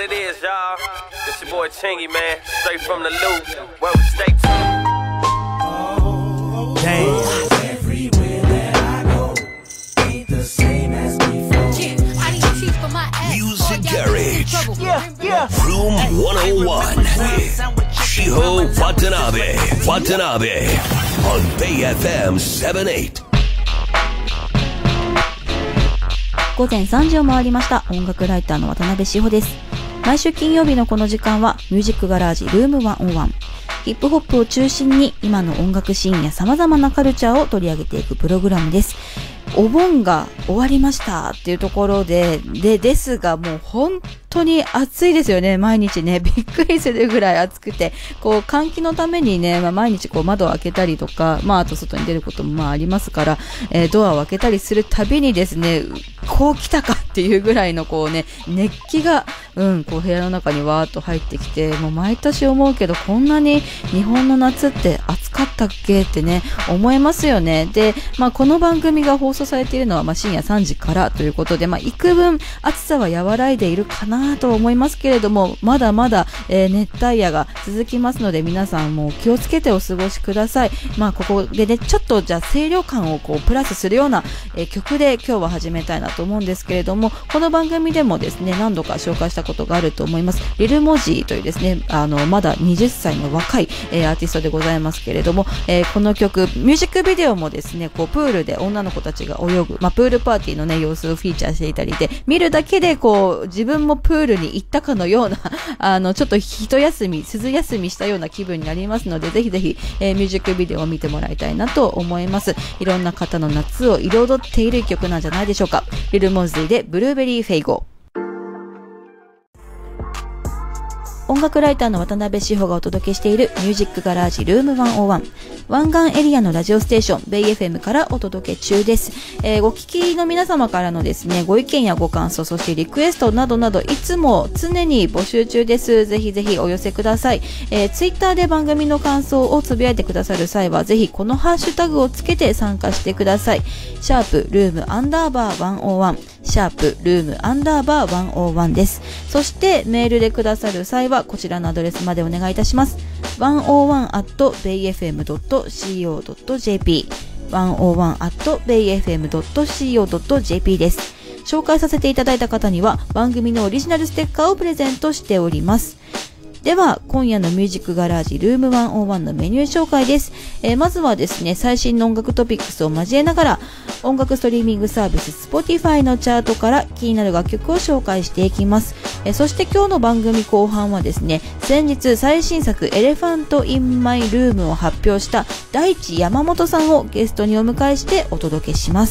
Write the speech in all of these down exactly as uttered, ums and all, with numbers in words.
it is, y'all. It's your boy Chingy, man. Straight from the loop. Well, stay tuned. Damn. Everywhere that I go ain't the same as before. Music Garage. Yeah, yeah. Room one oh one with Shiho Watanabe. Watanabe on Bay エフエム セブンエイト。 午前さんじを回りました。音楽ライターの渡辺志保です。毎週金曜日のこの時間はミュージックガラージルームいちまるいち。ヒップホップを中心に今の音楽シーンや様々なカルチャーを取り上げていくプログラムです。お盆が終わりましたっていうところで、で、ですがもう本当に暑いですよね。毎日ね、びっくりするぐらい暑くて、こう換気のためにね、まあ、毎日こう窓を開けたりとか、まああと外に出ることもまあありますから、えー、ドアを開けたりするたびにですね、こう来たかっていうぐらいのこうね、熱気が、うん、こう部屋の中にわーっと入ってきて、もう毎年思うけど、こんなに日本の夏って暑かったっけってね、思いますよね。で、まあこの番組が放送されているのは、まあ深夜さんじからということで、まあ幾分暑さは和らいでいるかなと思いますけれども、まだまだ、えー、熱帯夜が続きますので、皆さんも気をつけてお過ごしください。まあここでね、ちょっとじゃあ清涼感をこうプラスするような、えー、曲で今日は始めたいなと思うんですけれども、この番組でもですね、何度か紹介したことがあると思います。リルモジーというですね、あの、まだはたちの若い、えー、アーティストでございますけれども、えー、この曲、ミュージックビデオもですね、こう、プールで女の子たちが泳ぐ、まあ、プールパーティーのね、様子をフィーチャーしていたりで、見るだけでこう、自分もプールに行ったかのような、あの、ちょっと一休み、涼休みしたような気分になりますので、ぜひぜひ、えー、ミュージックビデオを見てもらいたいなと思います。いろんな方の夏を彩っている曲なんじゃないでしょうか。リルモジーでブルーベリーフェイゴ。音楽ライターの渡辺志保がお届けしているミュージックガラージルームいちまるいち。湾岸エリアのラジオステーション、ベイ エフエム からお届け中です。えー、ご聞きの皆様からのですね、ご意見やご感想、そしてリクエストなどなど、いつも常に募集中です。ぜひぜひお寄せください。えー、ツイッターで番組の感想をつぶやいてくださる際は、ぜひこのハッシュタグをつけて参加してください。シャープルームアンダーバーいちまるいち。シャープルームアンダーバーいちまるいちです。そしてメールでくださる際はこちらのアドレスまでお願いいたします。いちまるいち アット ベイエフエム ドット シーオー ドット ジェーピー いちまるいち アット ベイエフエム ドット シーオー ドット ジェーピー です。紹介させていただいた方には番組のオリジナルステッカーをプレゼントしております。では今夜のミュージックガラージルームいちまるいちのメニュー紹介です。えー、まずはですね、最新の音楽トピックスを交えながら音楽ストリーミングサービス Spotify のチャートから気になる楽曲を紹介していきます。えー、そして今日の番組後半はですね、先日最新作エレファントインマイルームを発表した大地山本さんをゲストにお迎えしてお届けします。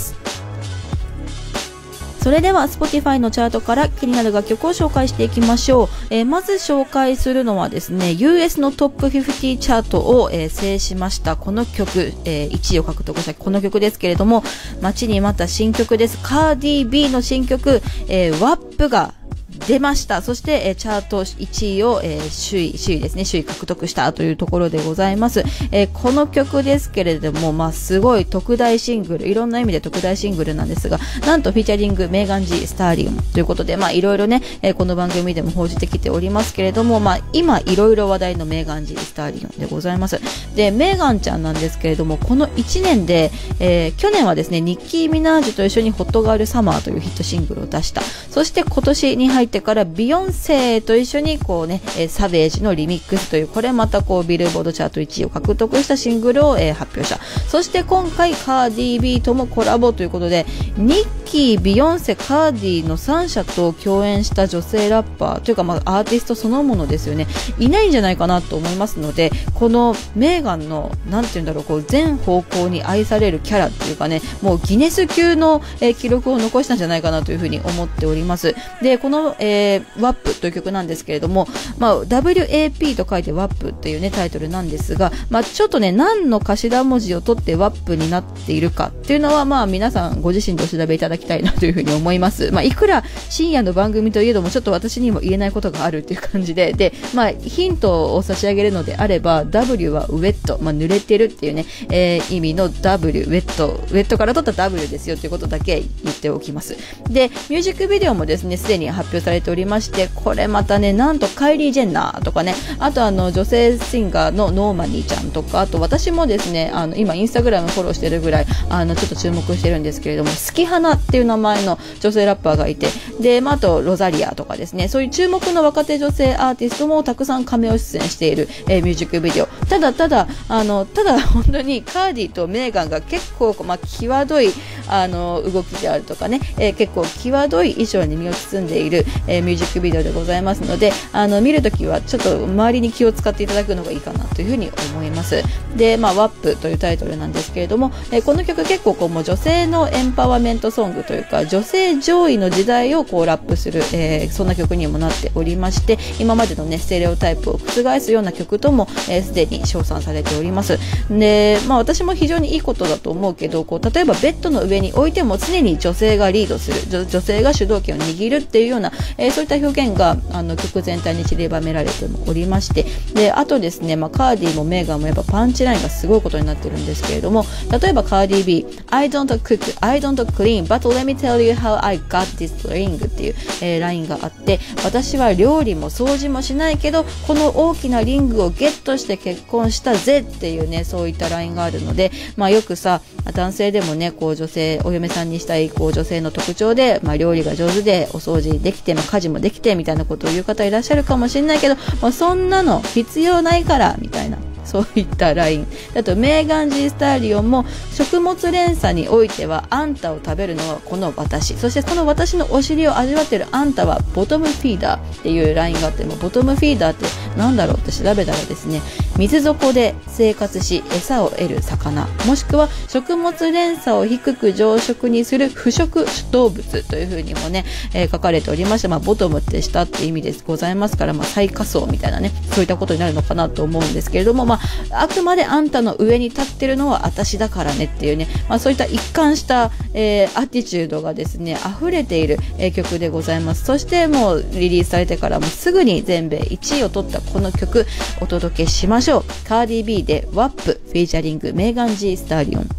それでは Spotify のチャートから気になる楽曲を紹介していきましょう。えー、まず紹介するのはですね、ユーエス のトップごじゅうチャートを、えー、制しましたこの曲、えー、いちいを獲得したこの曲ですけれども、待ちに待った新曲です。カーディー B の新曲、えー、ワップが出ました。そして、えー、チャートいちいを、えー、首位、首位ですね、首位獲得したというところでございます。えー、この曲ですけれども、まあ、すごい特大シングル、いろんな意味で特大シングルなんですが、なんとフィーチャリングメーガン・ジー・スターリオンということで、まあ、いろいろね、えー、この番組でも報じてきておりますけれども、まあ、今、いろいろ話題のメーガン・ジー・スターリオンでございます。で、メーガンちゃんなんですけれども、このいちねんで、えー、去年はですね、ニッキー・ミナージュと一緒にホットガール・サマーというヒットシングルを出した。そして今年に入ってからビヨンセと一緒にこうね、えー、サベージのリミックスという、これまたこうビルボードチャートいちいを獲得したシングルを、えー、発表した。そして今回カーディー B ともコラボということで、ニッキー、ビヨンセ、カーディのさん社と共演した女性ラッパーというか、まあ、アーティストそのものですよね、いないんじゃないかなと思いますので、このメーガンのなんていうんだろう、こう全方向に愛されるキャラっていうかね、もうギネス級の、えー、記録を残したんじゃないかなというふうに思っております。で、この、えー、ワップという曲なんですけれども、まあ、ダブリューエーピー と書いてワップっていうねタイトルなんですが、まあ、ちょっとね何の頭文字を取ってワップになっているかっていうのは、まあ皆さんご自身でお調べいただきたいなというふうに思います。まあ、いくら深夜の番組といえどもちょっと私にも言えないことがあるっていう感じで、で、まあ、ヒントを差し上げるのであれば W はウェット、まあ、濡れてるっていうね、えー、意味の W、ウェット、ウェットから取った W ですよということだけ言っておきます。で、ミュージックビデオもですねすでに発表されれておりまして、これまたね、なんとカイリー・ジェンナーとかね、あとあの女性シンガーのノーマニーちゃんとか、あと私もですね、あの今インスタグラムフォローしてるぐらいあのちょっと注目してるんですけれども、スキハナっていう名前の女性ラッパーがいて、で、まあ、あとロザリアとかですね、そういう注目の若手女性アーティストもたくさんカメオ出演している、えー、ミュージックビデオ。ただただあのただ本当にカーディとメーガンが結構、まあ、際どいあの動きであるとかね、えー、結構際どい衣装に身を包んでいる、えー、ミュージックビデオでございますので、あの見るときはちょっと周りに気を使っていただくのがいいかなというふうに思います。で、まあ、ワップというタイトルなんですけれども、えー、この曲結構こうもう女性のエンパワーメントソングというか、女性上位の時代をこうラップする、えー、そんな曲にもなっておりまして、今までのねステレオタイプを覆すような曲ともすで、えー、に称賛されております。で、まあ、私も非常にいいことだと思うけど、こう例えばベッドの上に置いても常に女性がリードする、 女, 女性が主導権を握るっていうような、えー、そういった表現があの曲全体に散りばめられておりまして、であとですね、まあ、カーディもメーガンもやっぱパンチラインがすごいことになってるんですけれども、例えばカーディ B I don't cook, I don't clean, but let me tell you how I got this ring っていう、えー、ラインがあって、私は料理も掃除もしないけどこの大きなリングをゲットして結婚したぜっていうね、そういったラインがあるので、まあ、よくさ男性でもねこう女性お嫁さんにしたいこう女性の特徴で、まあ、料理が上手でお掃除できて、まあ、家事もできてみたいなことを言う方いらっしゃるかもしれないけど、まあ、そんなの必要ないからみたいな、そういったラインだと、メーガン・ジー・スターリオンも食物連鎖においてはあんたを食べるのはこの私、そしてその私のお尻を味わっているあんたはボトムフィーダーっていうラインがあって、もボトムフィーダーってなんだろうって調べたらですね、水底で生活し餌を得る魚、もしくは食物連鎖を低く増殖にする腐食動物というふうにもね、えー、書かれておりまして、まあ、ボトムって下って意味でございますから、まあ、最下層みたいなね、そういったことになるのかなと思うんですけれども、まあ、あくまであんたの上に立ってるのは私だからねっていうね、まあ、そういった一貫した、えー、アティチュードがですね溢れている、えー、曲でございます。そしてもうリリースされてからもすぐに全米いちいを取ったこの曲お届けしましょう。カーディ B で ワップ フィーチャリングメーガン・ジー・スターリオン。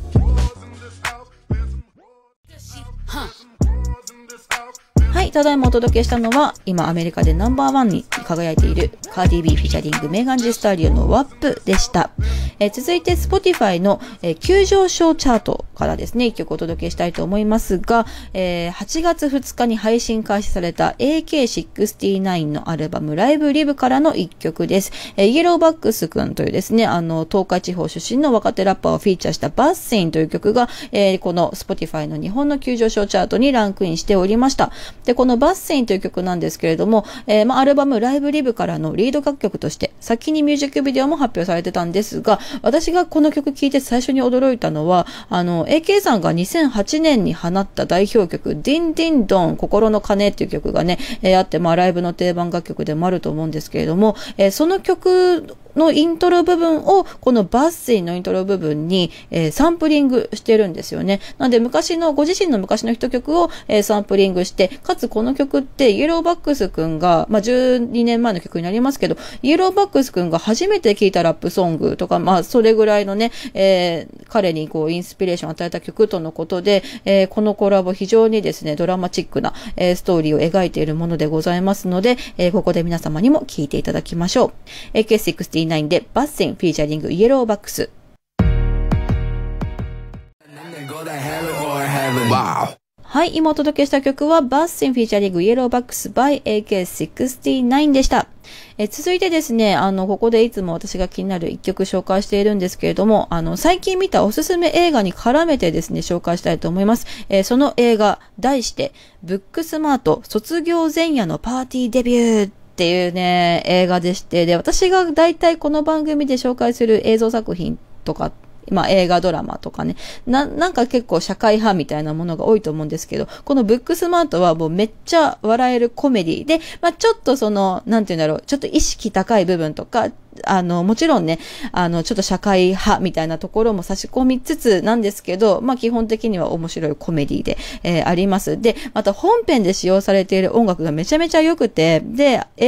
はい、ただいまお届けしたのは今アメリカでナンバーワンに輝いているカーディ B フィーチャリングメーガン・ジー・スターリオンの ワップ でした。えー、続いて Spotify の、えー、急上昇チャートからですね、一曲お届けしたいと思いますが、えー、はちがつふつかに配信開始された エーケーろくじゅうきゅう のアルバムライブリブからの一曲です。えー、イエローバックスくんというですね、あの東海地方出身の若手ラッパーをフィーチャーしたバッセンという曲が、えー、この Spotify の日本の急上昇チャートにランクインしておりました。で、このバッセンという曲なんですけれども、えー、まあ、アルバムライブリブからのリード楽曲として先にミュージックビデオも発表されてたんですが、私がこの曲聴いて最初に驚いたのは、あの エーケー さんがにせんはちねんに放った代表曲ディンディンドン心の鐘っていう曲がね、えー、あって、まあ、ライブの定番楽曲でもあると思うんですけれども、えー、その曲のイントロ部分をこのバッセンのイントロ部分に、えー、サンプリングしてるんですよね。なので昔のご自身の昔のヒット曲を、えー、サンプリングして、かつこの曲ってイエローバックスくんが、まあ、じゅうにねんまえの曲になりますけど、イエローバックスくんが初めて聴いたラップソングとか、まあそれぐらいのね、えー、彼にこうインスピレーションを与えた曲とのことで、えー、このコラボ非常にですねドラマチックな、えー、ストーリーを描いているものでございますので、えー、ここで皆様にも聴いていただきましょう。 エーケーろくじゅうきゅう でバッセンフィーチャリングイエローバックス。はい、今お届けした曲はバッセンフィーチャリングイエローバックス by エーケーろくじゅうきゅう でした。え続いてですね、あのここでいつも私が気になる一曲紹介しているんですけれども、あの最近見たおすすめ映画に絡めてですね紹介したいと思います。えー、その映画題してブックスマート卒業前夜のパーティーデビューっていうね映画でして、で私がだいたいこの番組で紹介する映像作品とか、まあ映画ドラマとかね、な、なんか結構社会派みたいなものが多いと思うんですけど、このブックスマートはもうめっちゃ笑えるコメディで、まあちょっとその、なんていうんだろう、ちょっと意識高い部分とか、あの、もちろんね、あの、ちょっと社会派みたいなところも差し込みつつなんですけど、まあ基本的には面白いコメディで、えー、あります。で、また本編で使用されている音楽がめちゃめちゃ良くて、で、えー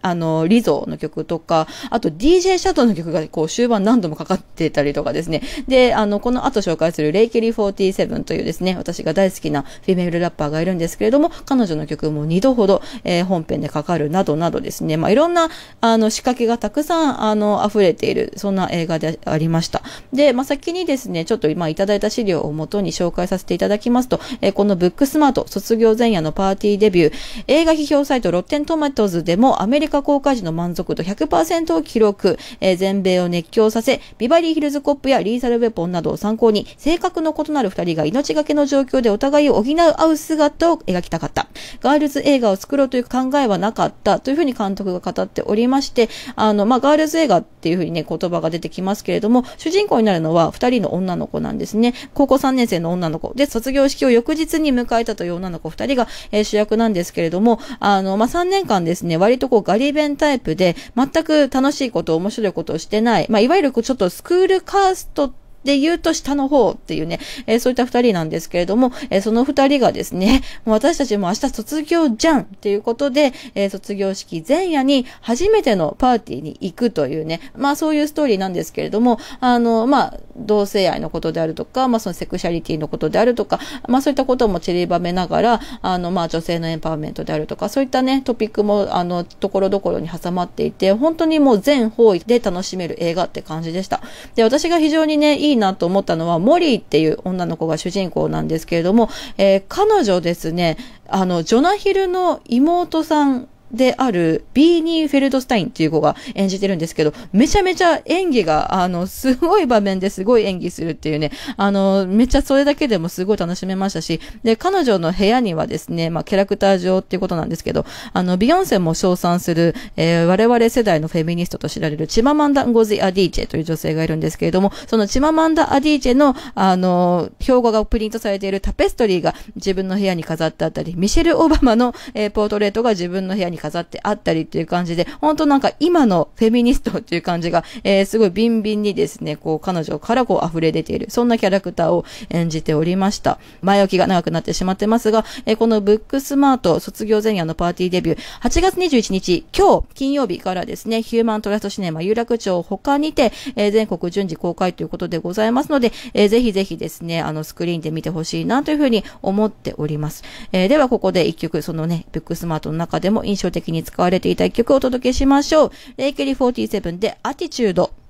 あの、リゾの曲とか、あと ディージェー シャドウの曲がこう終盤何度もかかってたりとかですね。で、あの、この後紹介するレイケリーフォーティーセブンというですね、私が大好きなフィメールラッパーがいるんですけれども、彼女の曲もにどほど、えー、本編でかかるなどなどですね、まあ、いろんな、あの、仕掛けがたくさん、あの、溢れている、そんな映画でありました。で、まあ、先にですね、ちょっと今いただいた資料をもとに紹介させていただきますと、えー、このブックスマート卒業前夜のパーティーデビュー、映画批評サイトロッテントマトーズでもアメリカ公開時の満足度 ひゃくパーセント を記録、えー、全米を熱狂させ、ビバリーヒルズコップやリーサルウェポンなどを参考に、性格の異なる二人が命がけの状況でお互いを補い合う姿を描きたかった。ガールズ映画を作ろうという考えはなかったというふうに監督が語っておりまして、あの、まあ、ガールズ映画っていうふうにね、言葉が出てきますけれども、主人公になるのは二人の女の子なんですね。高校さんねん生の女の子で、卒業式を翌日に迎えたという女の子二人が、えー、主役なんですけれども、あの、まあ、さんねんかんですね、割とこうガリ勉タイプで、全く楽しいこと、面白いことをしてない、まあ、いわゆるちょっとスクールカーストで言うと下の方っていうね、えー、そういった二人なんですけれども、えー、その二人がですね、もう私たちも明日卒業じゃんっていうことで、えー、卒業式前夜に初めてのパーティーに行くというね、まあそういうストーリーなんですけれども、あの、まあ同性愛のことであるとか、まあそのセクシャリティのことであるとか、まあそういったことも散りばめながら、あの、まあ女性のエンパワーメントであるとか、そういったね、トピックもあの、ところどころに挟まっていて、本当にもう全方位で楽しめる映画って感じでした。で、私が非常にね、いいいいなと思ったのは、モリーっていう女の子が主人公なんですけれども、えー、彼女ですね、あの、ジョナヒルの妹さんであるビーニー・フェルドスタインっていう子が演じてるんですけど、めちゃめちゃ演技が、あの、すごい場面ですごい演技するっていうね、あの、めっちゃそれだけでもすごい楽しめましたし、で、彼女の部屋にはですね、まあ、キャラクター上っていうことなんですけど、あの、ビヨンセも称賛する、えー、我々世代のフェミニストと知られるチママンダ・ンゴジ・アディーチェという女性がいるんですけれども、そのチママンダ・アディーチェの、あの、標語がプリントされているタペストリーが自分の部屋に飾ってあったり、ミシェル・オバマの、えー、ポートレートが自分の部屋に飾ってあったりっていう感じで、本当なんか今のフェミニストっていう感じが、えー、すごいビンビンにですね、こう彼女からこう溢れ出ている、そんなキャラクターを演じておりました。前置きが長くなってしまってますが、えー、このブックスマート卒業前夜のパーティーデビュー、はちがつにじゅういちにち、今日金曜日からですね、ヒューマントラストシネマ有楽町他にて、えー、全国順次公開ということでございますので、えー、ぜひぜひですね、あのスクリーンで見てほしいなというふうに思っております。えー、ではここで一曲、そのね、ブックスマートの中でも印象的に使われていた一曲をお届けしましょう。レイケリーフォーティーセブンでアティチュード。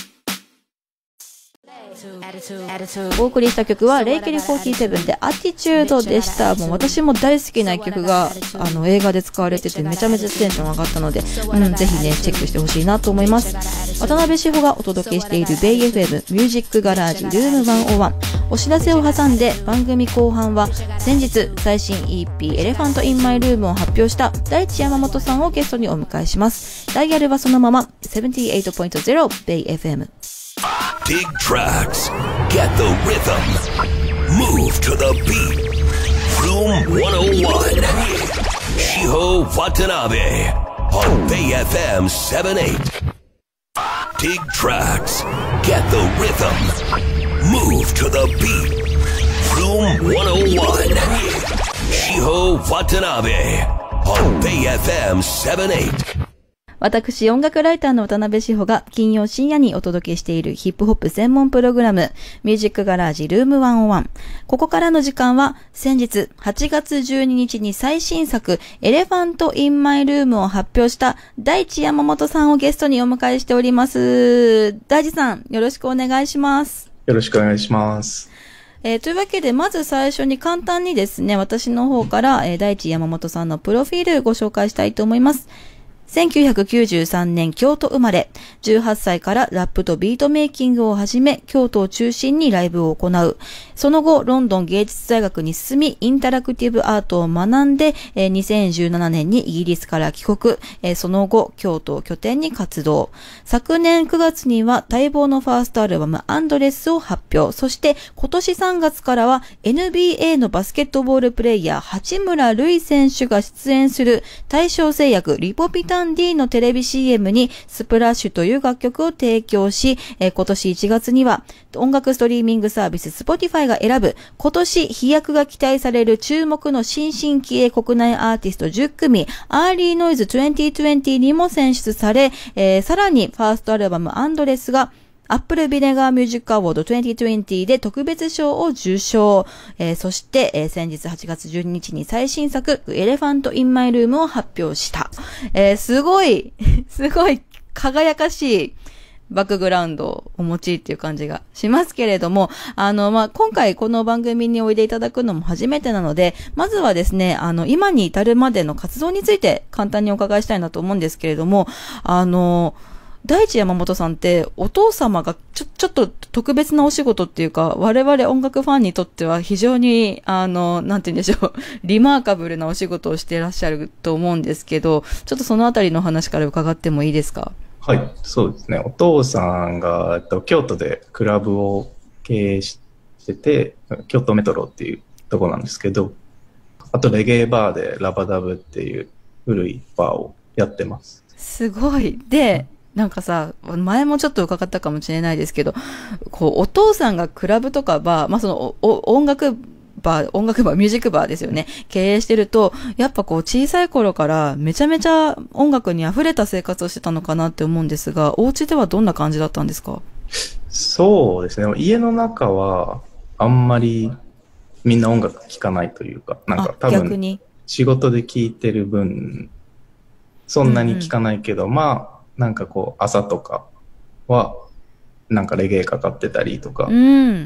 お送りした曲はレイケリーフォーティーセブンでアティチュードでした。もう私も大好きな曲があの映画で使われててめちゃめちゃテンション上がったので、うん、ぜひねチェックしてほしいなと思います。渡辺志保がお届けしているベイ エフエム ミュージックガラージルームいちまるいち。お知らせを挟んで番組後半は先日最新 イーピー エレファントインマイルームを発表した大地山本さんをゲストにお迎えします。ダイヤルはそのまま ななじゅうはちてんゼロ ベイ エフエム。 Dig tracks, get the rhythm, move to the beat. Room one oh one, Shiho Watanabe on Bay エフエム seven eight. Dig tracks, get the rhythm, move to the beat. Room one oh one, Shiho Watanabe on Bay エフエム seven eight. 私、音楽ライターの渡辺志保が金曜深夜にお届けしているヒップホップ専門プログラム、ミュージックガラージルームいちまるいち。ここからの時間は、先日はちがつじゅうににちに最新作、エレファントインマイルームを発表した大地山本さんをゲストにお迎えしております。大地さん、よろしくお願いします。 よろしくお願いします。 えー、というわけで、まず最初に簡単にですね、私の方から、えー、大地山本さんのプロフィールご紹介したいと思います。せんきゅうひゃくきゅうじゅうさんねん京都生まれ、じゅうはっさいからラップとビートメイキングを始め、京都を中心にライブを行う。その後、ロンドン芸術大学に進み、インタラクティブアートを学んで、えー、にせんじゅうななねんにイギリスから帰国、えー、その後、京都を拠点に活動。昨年くがつには待望のファーストアルバムアンドレスを発表。そして、今年さんがつからは エヌビーエー のバスケットボールプレイヤー、八村塁選手が出演する大正製薬リポビタンワンディー のテレビ シーエム にスプラッシュという楽曲を提供し、えー、今年いちがつには音楽ストリーミングサービス Spotify が選ぶ今年飛躍が期待される注目の新進気鋭国内アーティストじゅっくみアーリーノイズにせんにじゅうにも選出され、えー、さらにファーストアルバムアンドレスがアップルビネガーミュージックアワードにせんにじゅうで特別賞を受賞。えー、そして、えー、先日はちがつじゅうににちに最新作、エレファント・イン・マイ・ルームを発表した。えー、すごい、すごい輝かしいバックグラウンドをお持ちっていう感じがしますけれども、あの、まあ、今回この番組においでいただくのも初めてなので、まずはですね、あの、今に至るまでの活動について簡単にお伺いしたいなと思うんですけれども、あの、大地山本さんってお父様がちょ、ちょっと特別なお仕事っていうか、我々音楽ファンにとっては非常に、あの、なんて言うんでしょう、リマーカブルなお仕事をしていらっしゃると思うんですけど、ちょっとそのあたりの話から伺ってもいいですか？ はい、そうですね。お父さんが、えっと、京都でクラブを経営してて、京都メトロっていうところなんですけど、あとレゲエバーでラバダブっていう古いバーをやってます。 すごい。で、なんかさ、前もちょっと伺ったかもしれないですけど、こう、お父さんがクラブとかバー、まあ、その、お、音楽バー、音楽バー、ミュージックバーですよね。経営してると、やっぱこう、小さい頃からめちゃめちゃ音楽に溢れた生活をしてたのかなって思うんですが、お家ではどんな感じだったんですか？ そうですね。家の中は、あんまりみんな音楽聴かないというか、なんか多分、仕事で聴いてる分、そんなに聴かないけど、うんうん、まあ、なんかこう朝とかはなんかレゲエかかってたりとか、うん、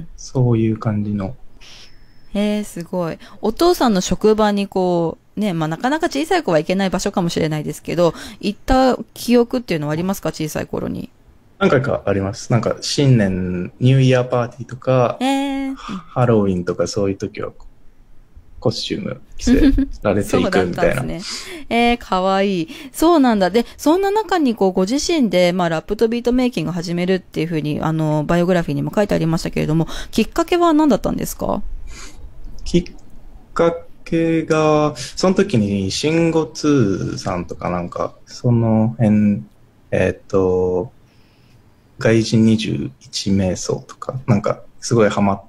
そういう感じの。 へえ、すごい。お父さんの職場にこうね、まあなかなか小さい子は行けない場所かもしれないですけど、行った記憶っていうのはありますか？小さい頃に。 何回かあります。なんか新年ニューイヤーパーティーとか、えー、ハロウィンとかそういう時はコスチューム着せられていくみたいな。そうだったんですね。 えー、かわいい。そうなんだ。で、そんな中にこう、ご自身で、まあ、ラップとビートメイキングを始めるっていうふうに、あの、バイオグラフィーにも書いてありましたけれども、きっかけは何だったんですか？ きっかけが、その時に、シンゴツーさんとかなんか、その辺、えっと、外人にじゅういちめいそうとか、なんか、すごいハマって、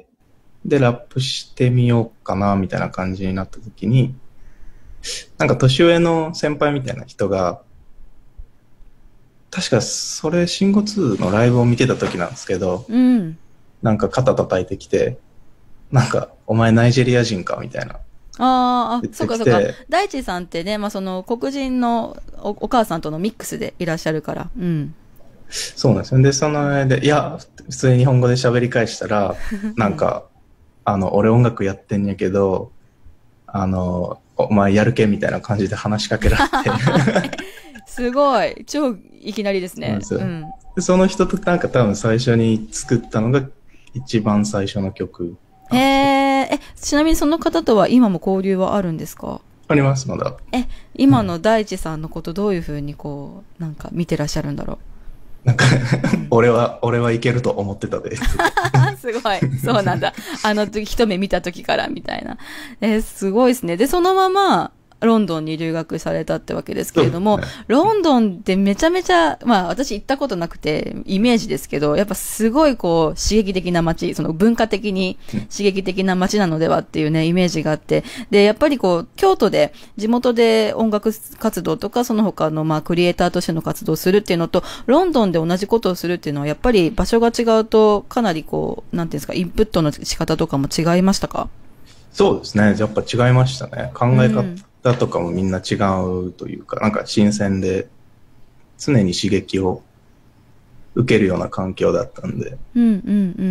で、ラップしてみようかな、みたいな感じになった時に、なんか年上の先輩みたいな人が、確かそれ、シンゴツーのライブを見てた時なんですけど、うん、なんか肩叩いてきて、なんか、お前ナイジェリア人かみたいな。 ああ、そうかそうか。大地さんってね、まあその黒人の お, お母さんとのミックスでいらっしゃるから。うん。 そうなんですよ。で、その上で、いや、普通に日本語で喋り返したら、なんか、あの、俺音楽やってんやけど、あの、お前やるけみたいな感じで話しかけられて。 すごい。超いきなりですね。 うん、でその人となんか多分最初に作ったのが一番最初の曲。 へえ、え、ちなみにその方とは今も交流はあるんですか？ あります、まだ。 え、今の大地さんのことどういうふうにこう、なんか見てらっしゃるんだろう？ なんか俺は、俺はいけると思ってたです。 すごい。そうなんだ。あの時、一目見た時からみたいな。えー、すごいですね。で、そのまま、ロンドンに留学されたってわけですけれども、ね、ロンドンってめちゃめちゃ、まあ私行ったことなくて、イメージですけど、やっぱすごいこう、刺激的な街、その文化的に刺激的な街なのではっていうね、イメージがあって、で、やっぱりこう、京都で、地元で音楽活動とか、その他のまあ、クリエイターとしての活動をするっていうのと、ロンドンで同じことをするっていうのは、やっぱり場所が違うと、かなりこう、なんていうんですか、インプットの仕方とかも違いましたか？ そうですね。やっぱ違いましたね。考え方、うんだとかもみんな違うというか、なんか新鮮で常に刺激を受けるような環境だったんで。 うんうんうん。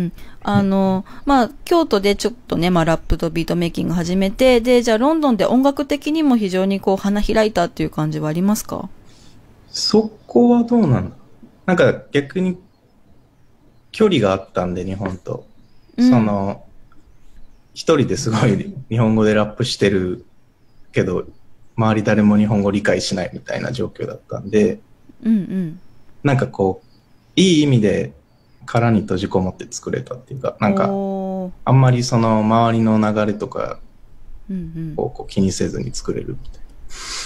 あの、まあ、京都でちょっとね、まあ、ラップとビートメイキング始めて、で、じゃあロンドンで音楽的にも非常にこう、花開いたっていう感じはありますか？そこはどうなんだ？なんか逆に距離があったんで、日本と。うん、その、一人ですごい日本語でラップしてるけど周り誰も日本語理解しないみたいな状況だったんで、うんうん、なんかこういい意味で殻に閉じこもって作れたっていうか、なんかあんまりその周りの流れとかをこう気にせずに作れるみたいな。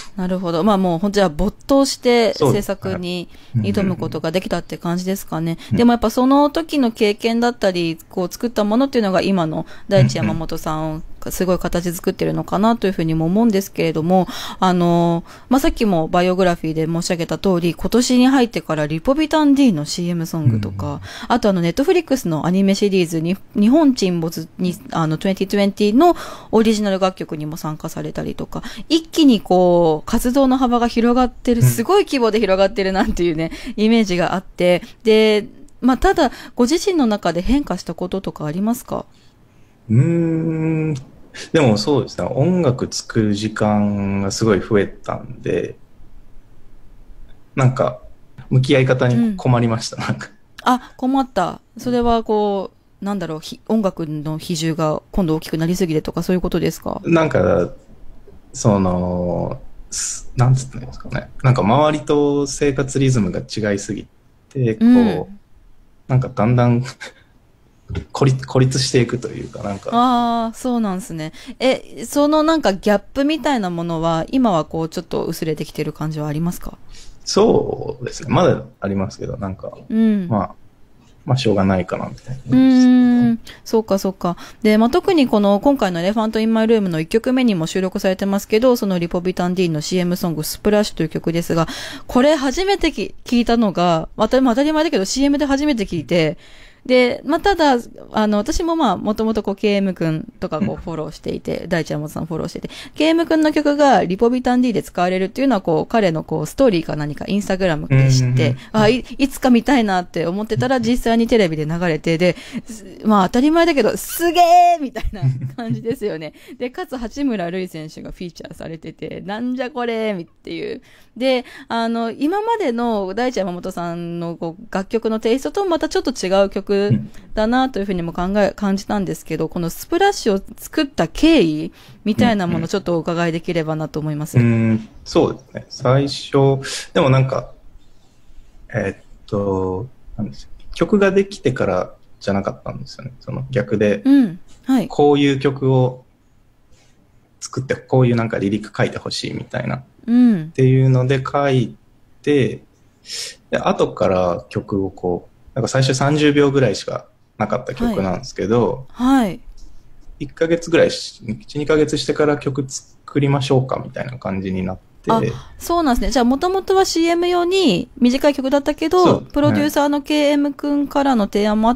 なるほど。まあもう本当は没頭して制そうです作にはい挑むことができたって感じですかね。 うんでもやっぱその時の経験だったり、こう作ったものっていうのが今の大地山本さんをすごい形作ってるのかなというふうにも思うんですけれども、あの、まあ、さっきもバイオグラフィーで申し上げた通り、今年に入ってからリポビタン D の シーエム ソングとか、あとあのネットフリックスのアニメシリーズに日本沈没にあのにせんにじゅうのオリジナル楽曲にも参加されたりとか、一気にこう活動の幅が広がってる、すごい規模で広がってるなっていうね、イメージがあって、で、まあ、ただご自身の中で変化したこととかありますか？ うーん。でもそうですね。音楽作る時間がすごい増えたんで、なんか、向き合い方に困りました。なんか。 あ、困った。それはこう、なんだろう、ひ音楽の比重が今度大きくなりすぎてとかそういうことですか？ なんか、その、すなんつったんですかね。なんか周りと生活リズムが違いすぎて、こう、 うんなんかだんだん孤立、孤立していくというか、なんか、 ああ、そうなんですね。え、そのなんかギャップみたいなものは、今はこうちょっと薄れてきてる感じはありますか？ そうですね。まだありますけど、なんか、 うん。 まあ、まあ、しょうがないかな、みたいな。 うーん、そうかそうか。で、まあ、特にこの今回のエレファントインマイルームのいっきょくめにも収録されてますけど、そのリポビタン D の シーエム ソングスプラッシュという曲ですが、これ初めてき聞いたのが、また当たり前だけど シーエム で初めて聞いて、で、まあ、ただ、あの、私もまあ、もともとこう、ケーエム くんとかこう、フォローしていて、大地山本さんフォローしていて、ケーエム くんの曲がリポビタン D で使われるっていうのは、こう、彼のこう、ストーリーか何か、インスタグラムで知って、あい、いつか見たいなって思ってたら、実際にテレビで流れて、で、まあ、当たり前だけど、すげーみたいな感じですよね。で、かつ、八村塁選手がフィーチャーされてて、なんじゃこれーっていう。で、あの、今までの大地山本さんのこう楽曲のテイストとまたちょっと違う曲だなというふうにも考え、感じたんですけど、このスプラッシュを作った経緯みたいなものをちょっとお伺いできればなと思います。 うーん、そうですね。最初、でもなんか、えーっと、なんですよ曲ができてからじゃなかったんですよね。その逆で、 うん。はい。 こういう曲を作って、こういうなんかリリック書いてほしいみたいな。 うんっ。ていうので書いて、で、後から曲をこう、なんか最初さんじゅうびょうぐらいしかなかった曲なんですけど、 はい。 いっかげつぐらいし、いち、にかげつしてから曲作りましょうかみたいな感じになって、 あ、そうなんですね。じゃあ、もともとは シーエム 用に短い曲だったけど、 そうプロデューサーの ケーエム くんからの提案もあって、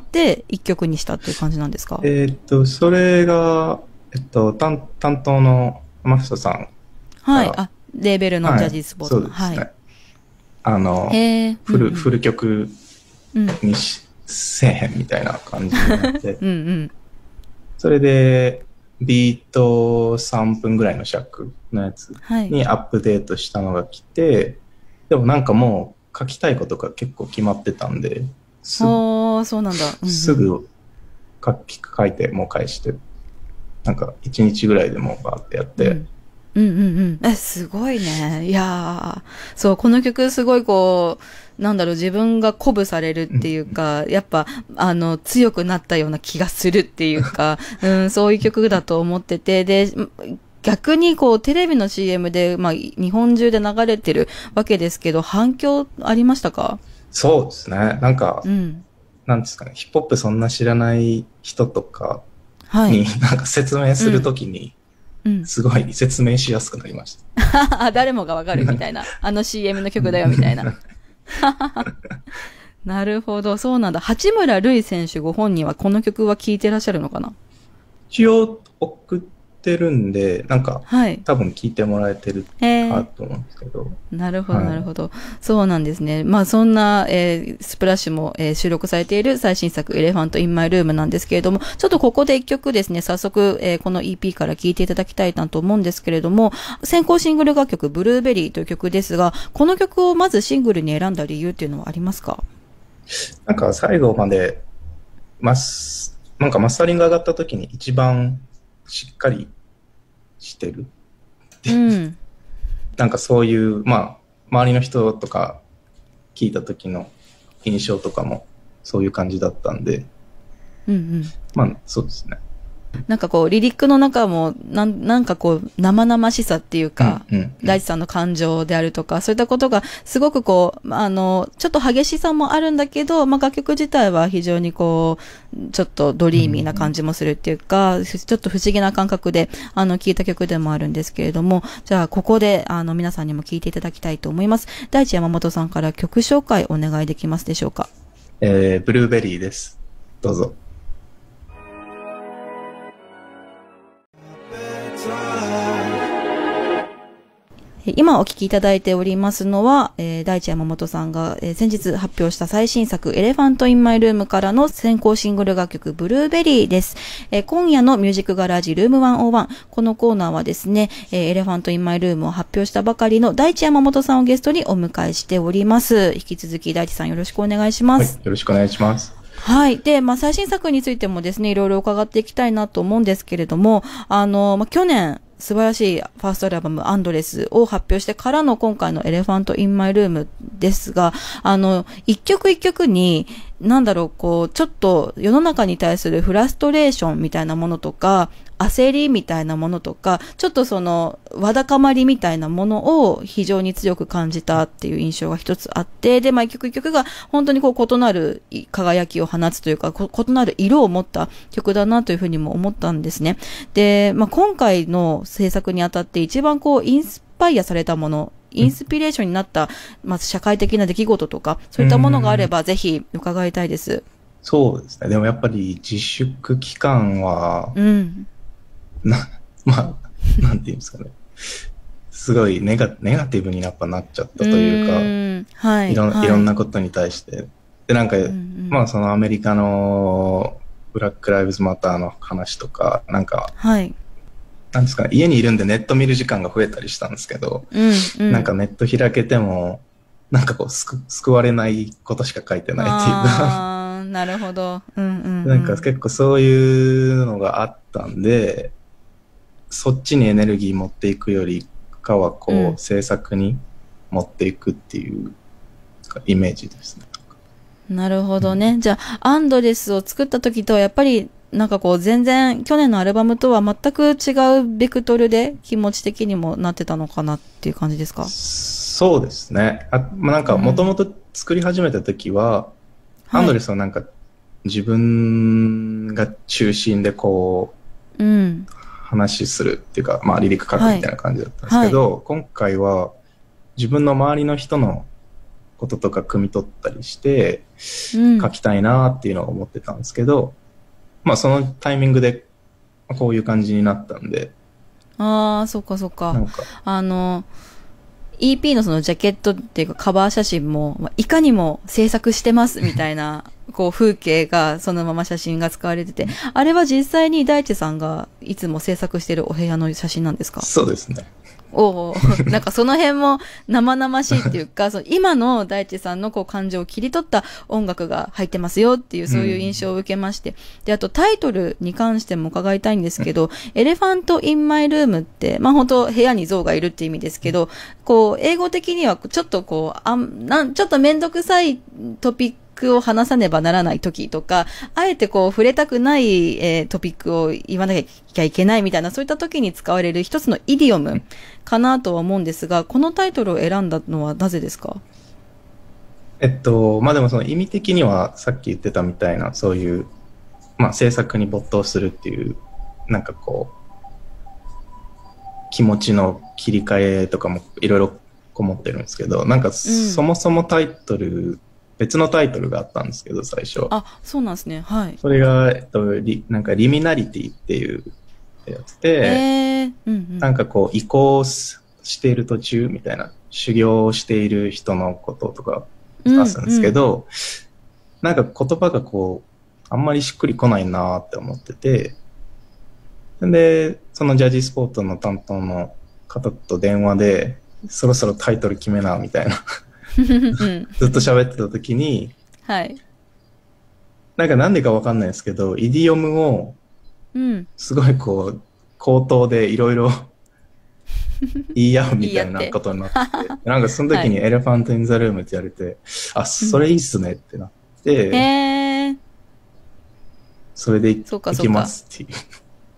いっきょくにしたっていう感じなんですか？ えーっと、それが、えっと、担担当のマフトさん。 はい。 ああ、レーベルのジャジースポーツの。 はい、そうですね。 はい。 あの、 へーフル、 うんうんフル曲うん。 にし、せえへんみたいな感じになって、 うんうん。 それで、ビートさんぷんぐらいの尺のやつはい。 にアップデートしたのが来て、でもなんかもう書きたいことが結構決まってたんで、すおー、そうなんだ。うんうんすぐ書き書いてもう返して、なんかいちにちぐらいでもうバーってやって、 うんうんうんうん。え、すごいね。いやー、そう、この曲すごいこう、なんだろう、自分が鼓舞されるっていうか、やっぱ、あの、強くなったような気がするっていうか、うん、そういう曲だと思ってて、で、逆にこう、テレビの シーエム で、まあ、日本中で流れてるわけですけど、反響ありましたか？ そうですね。なんか、 うん。 なんですかね、ヒップホップそんな知らない人とかに、 はい。 なんか説明するときに、 うん。 すごい説明しやすくなりました。 誰もがわかるみたいな。あの シーエム の曲だよみたいな。なるほど、そうなんだ。八村塁選手ご本人はこの曲は聴いてらっしゃるのかな？ 一応送ってるんで、なんか、 はい。 多分聞いてもらえてるへー。 かと思うんですけど。 なるほど、 はいなるほど。そうなんですね。まあ、そんな、えースプラッシュも、えー収録されている最新作、エレファント・イン・マイ・ルームなんですけれども、ちょっとここで一曲ですね、早速、えーこの イーピー から聴いていただきたいなと思うんですけれども、先行シングル楽曲、ブルーベリーという曲ですが、この曲をまずシングルに選んだ理由っていうのはありますか？ なんか最後まで、マス、なんかマスタリング上がった時に一番しっかりしてる。 うん。 なんかそういう、まあ、周りの人とか聞いた時の印象とかもそういう感じだったんで、 うんうん。 まあそうですね。 なんかこう、リリックの中も、なん、なんかこう、生々しさっていうか、 うんうんうん大地さんの感情であるとか、そういったことが、すごくこう、あの、ちょっと激しさもあるんだけど、まあ、楽曲自体は非常にこう、ちょっとドリーミーな感じもするっていうか、ちょっと不思議な感覚で、あの、聴いた曲でもあるんですけれども、じゃあ、ここで、あの、皆さんにも聴いていただきたいと思います。大地山本さんから曲紹介お願いできますでしょうか。 えー、ブルーベリーです。どうぞ。 今お聴きいただいておりますのは、えー、大地山本さんが、えー、先日発表した最新作エレファントインマイルームからの先行シングル楽曲ブルーベリーです。えー、今夜のミュージックガラージルームひゃくいち。このコーナーはですね、えー、エレファントインマイルームを発表したばかりの大地山本さんをゲストにお迎えしております。引き続き大地さんよろしくお願いします。 はい、よろしくお願いします。 はい。で、まあ、最新作についてもですね、いろいろ伺っていきたいなと思うんですけれども、あの、まあ、去年、素晴らしいファーストアルバムアンドレスを発表してからの今回のエレファントインマイルームですが、あの、一曲一曲に、なんだろう、こう、ちょっと世の中に対するフラストレーションみたいなものとか、焦りみたいなものとか、ちょっとその、わだかまりみたいなものを非常に強く感じたっていう印象が一つあって、で、まあ一曲一曲が本当にこう異なる輝きを放つというか、異なる色を持った曲だなというふうにも思ったんですね。で、まあ今回の制作にあたって一番こうインスパイアされたもの、インスピレーションになった、まず社会的な出来事とか、そういったものがあればぜひ伺いたいです。 そうですね。でもやっぱり自粛期間は、 うん。 な、まあ、なんていうんですかね。すごいネガ、ネガティブにやっぱなっちゃったというか、 うんはい。 いろん、 はい、 いろんなことに対して。で、なんか、 うんうん、 まあそのアメリカのブラックライブズマターの話とか、なんか、 はい。 なんですかね、家にいるんでネット見る時間が増えたりしたんですけど、 うんうん、 なんかネット開けても、なんかこう、すく、救われないことしか書いてないっていうか。 ああ、なるほど。うんうん、うん。 なんか結構そういうのがあったんで、そっちにエネルギー持っていくよりかは、こう、うん、制作に持っていくっていうイメージですね。 なるほどね。うん、じゃあ、アンドレスを作った時とはやっぱり、なんかこう全然去年のアルバムとは全く違うベクトルで気持ち的にもなってたのかなっていう感じですか？ そうですね。あ、まあ、なんかもともと作り始めた時は、うん、アンドレスはなんか自分が中心でこう、うん、話するっていうか、まあリリック書くみたいな感じだったんですけど、はいはい、今回は自分の周りの人のこととか汲み取ったりして、書きたいなっていうのを思ってたんですけど、まあそのタイミングでこういう感じになったんで。 ああ、そっかそっか。なんかあの、イーピー のそのジャケットっていうかカバー写真も、まあ、いかにも制作してますみたいな、こう風景がそのまま写真が使われてて、あれは実際に大地さんがいつも制作してるお部屋の写真なんですか？ そうですね。 おお、なんかその辺も生々しいっていうか、その今の大地さんのこう感情を切り取った音楽が入ってますよっていうそういう印象を受けまして、うん、で、あとタイトルに関しても伺いたいんですけど、エレファントインマイルームって、まあ本当部屋に象がいるって意味ですけど、こう英語的にはちょっとこう、あん、なん、ちょっとめんどくさいトピックを話さねばならない時とか、あえてこう触れたくない、えー、トピックを言わなきゃいけないみたいな、そういった時に使われる一つのイディオムかなとは思うんですが、このタイトルを選んだのはなぜですか？ えっと、まあでもその意味的にはさっき言ってたみたいな、そういう、まあ制作に没頭するっていう、なんかこう、気持ちの切り替えとかもいろいろこもってるんですけど、なんかそもそもタイトル、うん別のタイトルがあったんですけど、最初。 あ、そうなんですね。はい。 それが、えっと、リなんかリミナリティっていうやつで、 えーうんうん、 なんかこう、移行している途中みたいな、修行をしている人のこととか出すんですけど、うんうん、なんか言葉がこう、あんまりしっくりこないなーって思ってて、で、そのジャージースポーツの担当の方と電話で、そろそろタイトル決めな、みたいな。ずっと喋ってた時に、 はい。 なんかなんでかわかんないですけど、イディオムを、すごいこう、口頭でいろいろ言い合うみたいなことになって、なんかその時にエレファントインザルームって言われて、はい、あ、それいいっすねってなって、 へー。 それで行きますっていう。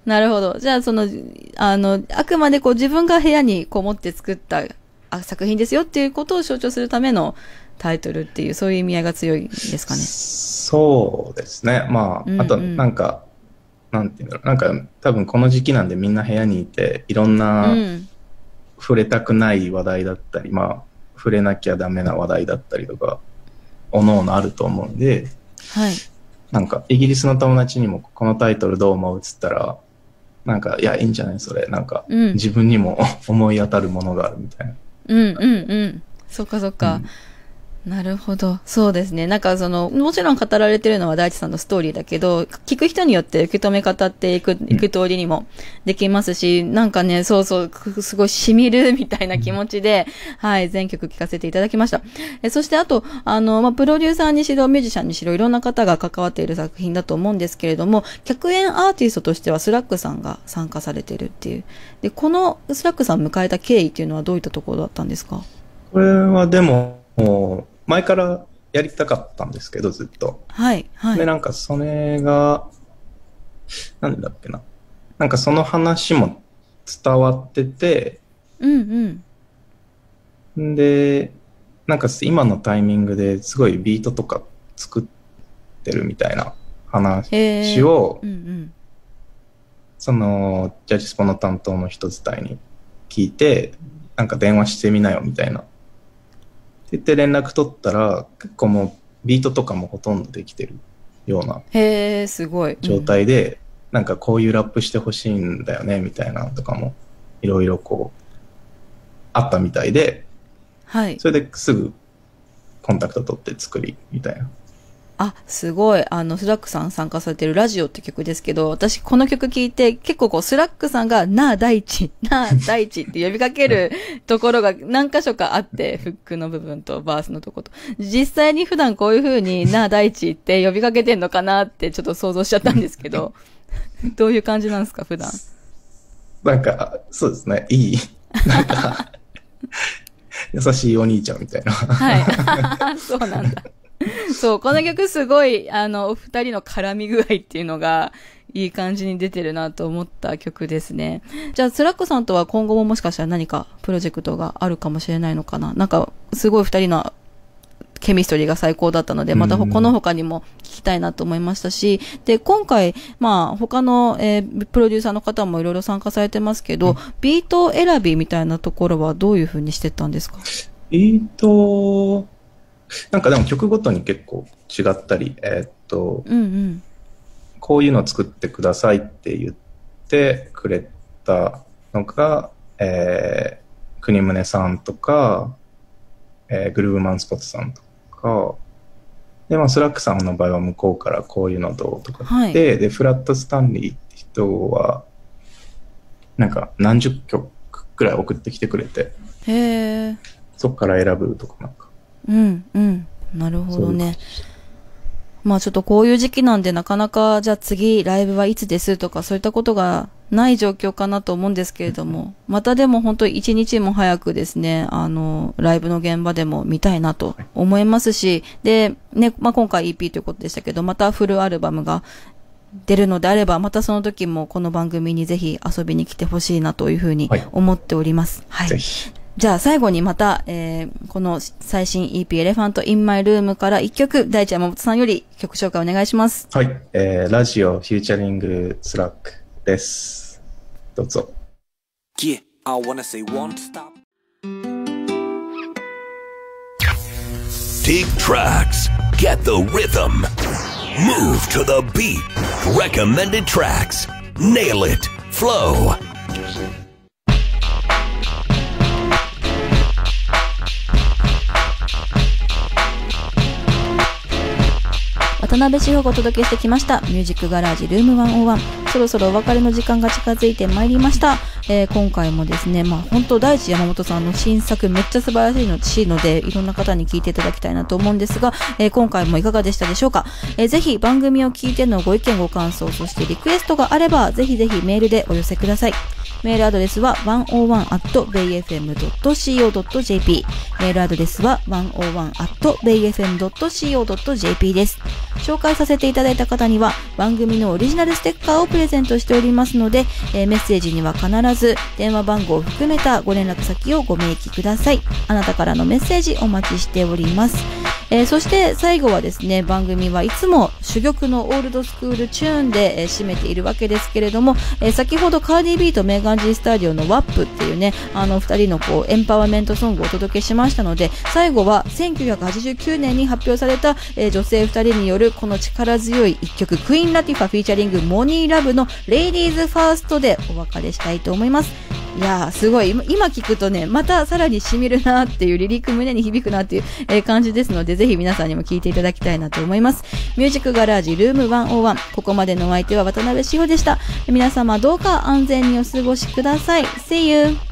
なるほど。じゃあ、その、あの、あくまでこう自分が部屋にこもって作ったあ作品ですよっていうことを象徴するためのタイトルっていう、そういう意味合いが強いんですかね。 そうですね。まあ、 うんうん、 あと、なんか、なんていうんだろう。なんか、多分この時期なんでみんな部屋にいて、いろんな、触れたくない話題だったり、まあ、触れなきゃダメな話題だったりとか、おのおのあると思うんで、 はい。 なんか、イギリスの友達にもこのタイトルどう思うっつったら、なんか、いや、いいんじゃないそれ。なんか、うん、自分にも思い当たるものがあるみたいな。 うんうんうん。そっかそっか。うんなるほど。そうですね。なんかその、もちろん語られてるのは大地さんのストーリーだけど、聞く人によって受け止め方っていく、いく通りにもできますし、なんかね、そうそう、すごい染みるみたいな気持ちで、はい、全曲聴かせていただきました。えそしてあと、あの、まあ、プロデューサーにしろ、ミュージシャンにしろ、いろんな方が関わっている作品だと思うんですけれども、客演アーティストとしてはスラックさんが参加されているっていう。で、このスラックさん迎えた経緯っていうのはどういったところだったんですか？ これはでも、もう、前からやりたかったんですけど、ずっと。 はい、はい。 で、なんかそれが、なんだっけな。なんかその話も伝わってて、 うんうん。で、なんか今のタイミングですごいビートとか作ってるみたいな話を、 うんうん、 その、ジャジスポの担当の人伝いに聞いて、なんか電話してみなよみたいな。って言って連絡取ったら、結構もうビートとかもほとんどできてるようなへー、すごい状態で、うん、なんかこういうラップしてほしいんだよねみたいなのとかもいろいろこうあったみたいで、 はい、 それですぐコンタクト取って作りみたいな。 あ、すごい。あの、スラックさん参加されてるラジオって曲ですけど、私この曲聞いて結構こう、スラックさんがなあ大地、なあ大地って呼びかけるところが何箇所かあって、フックの部分とバースのとこと。実際に普段こういう風になあ大地って呼びかけてんのかなってちょっと想像しちゃったんですけど、どういう感じなんですか、普段。 なんか、そうですね、いい。なんか、優しいお兄ちゃんみたいな。 はい。そうなんだ。そう、この曲すごい、あの、お二人の絡み具合っていうのが、いい感じに出てるなと思った曲ですね。じゃあ、スラックさんとは今後ももしかしたら何かプロジェクトがあるかもしれないのかな。なんか、すごい二人のケミストリーが最高だったので、またこの他にも聞きたいなと思いましたし、で、今回、まあ、他の、えー、プロデューサーの方もいろいろ参加されてますけど、うん、ビート選びみたいなところはどういう風にしてったんですか？ ビート、なんかでも曲ごとに結構違ったり、えー、っと、 うんうん、 こういうの作ってくださいって言ってくれたのが、えー、国宗さんとか、えー、グルーブマンスポットさんとか、で、まあ、スラックさんの場合は向こうからこういうのどうとかって、はい、で、フラットスタンリーって人は、なんか何十曲くらい送ってきてくれて、 へー、 そこから選ぶとかなんか。 うんうん。なるほどね。まあちょっとこういう時期なんでなかなかじゃあ次ライブはいつですとかそういったことがない状況かなと思うんですけれども、またでも本当一日も早くですね、あの、ライブの現場でも見たいなと思いますし、で、ね、まあ今回 イーピー ということでしたけど、またフルアルバムが出るのであれば、またその時もこの番組にぜひ遊びに来てほしいなというふうに思っております。はい。はい、ぜひ。じゃあ最後にまた、えー、この最新 イーピー エレファントインマイルームから一曲、大地山本さんより曲紹介お願いします。 はい、えー、ラジオフューチャリングスラックです。どうぞ。Yeah, I wanna say one stop. Dig tracks, get the rhythm, move to the beat, recommended tracks, nail it, flow. 渡辺志保がお届けしてきましたミュージックガラージルームひゃくいち。そろそろお別れの時間が近づいてまいりました。えー、今回もですね、まあ本当大地山本さんの新作めっちゃ素晴らしいのしいので、いろんな方に聞いていただきたいなと思うんですが、えー、今回もいかがでしたでしょうか。えー、ぜひ番組を聞いてのご意見ご感想、そしてリクエストがあればぜひぜひメールでお寄せください。 メールアドレスは ひゃくいちアットベイエフエムドットシーオードットジェーピー。メールアドレスは ひゃくいちアットベイエフエムドットシーオードットジェーピー です。紹介させていただいた方には番組のオリジナルステッカーをプレゼントしておりますので、えー、メッセージには必ず電話番号を含めたご連絡先をご明記ください。あなたからのメッセージお待ちしております。えー、そして最後はですね、番組はいつも珠玉のオールドスクールチューンで、えー、締めているわけですけれども、えー、先ほどカーディー B とメーガン G スタジオの ワップ っていうね、あの二人のこうエンパワーメントソングをお届けしましたので、最後はせんきゅうひゃくはちじゅうきゅうねんに発表された、えー、女性二人によるこの力強い一曲、クイーンラティファフィーチャリングモニーラブのレイディーズファーストでお別れしたいと思います。いやーすごい、今聞くとね、またさらに染みるなっていう、リリック胸に響くなっていう、えー、感じですので、ぜひ皆さんにも聞いていただきたいなと思います。ミュージックガラージルームひゃくいち、ここまでのお相手は渡辺志保でした。皆様どうか安全にお過ごしください。See you!